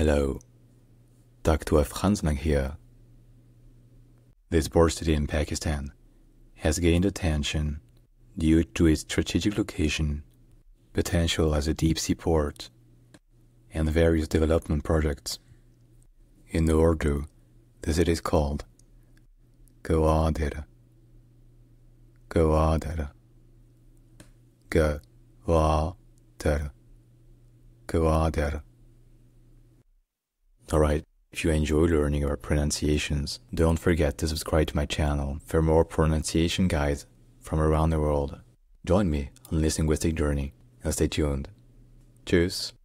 Hello, Dr. Franz here. This port city in Pakistan has gained attention due to its strategic location, potential as a deep-sea port, and various development projects. In Urdu, the city is called Gwadar. Gwadar. Gwadar. Gwadar. Alright, if you enjoy learning our pronunciations, don't forget to subscribe to my channel for more pronunciation guides from around the world. Join me on this linguistic journey and stay tuned. Tschüss.